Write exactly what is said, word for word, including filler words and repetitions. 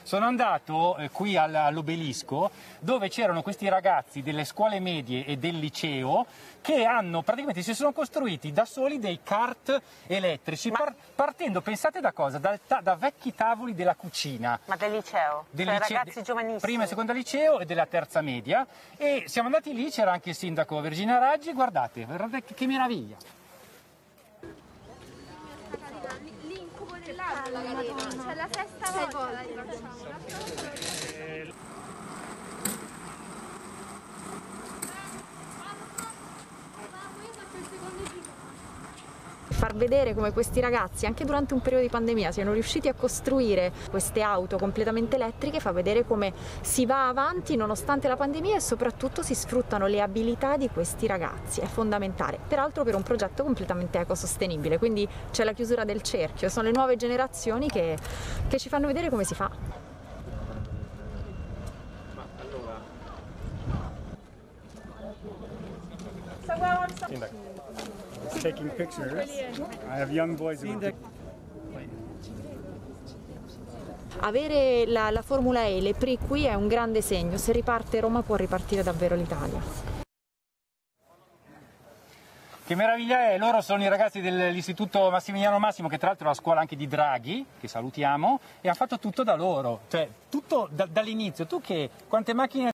Sono andato eh, qui all- all'Obelisco, dove c'erano questi ragazzi delle scuole medie e del liceo che hanno praticamente si sono costruiti da soli dei kart elettrici, Ma... par- partendo, pensate da cosa? Dal ta- da vecchi tavoli della cucina. Ma del liceo? Del Cioè, lice- ragazzi giovanissimi? Prima e seconda liceo e della terza media. E siamo andati lì, c'era anche il sindaco Virginia Raggi, guardate, guardate che, che meraviglia. L'incubo dell'albero, la galera. C'è la sesta volta la rifacciamo. Far vedere come questi ragazzi, anche durante un periodo di pandemia, siano riusciti a costruire queste auto completamente elettriche, fa vedere come si va avanti nonostante la pandemia e soprattutto si sfruttano le abilità di questi ragazzi, è fondamentale. Peraltro per un progetto completamente ecosostenibile, quindi c'è la chiusura del cerchio, sono le nuove generazioni che, che ci fanno vedere come si fa. Sindaco. Taking pictures. I have young boys. Avere la, la Formula E, le Prix qui è un grande segno, se riparte Roma può ripartire davvero l'Italia. Che meraviglia è, loro sono i ragazzi dell'Istituto Massimiliano Massimo, che tra l'altro è la scuola anche di Draghi, che salutiamo, e hanno fatto tutto da loro, cioè tutto da, dall'inizio. Tu che, quante macchine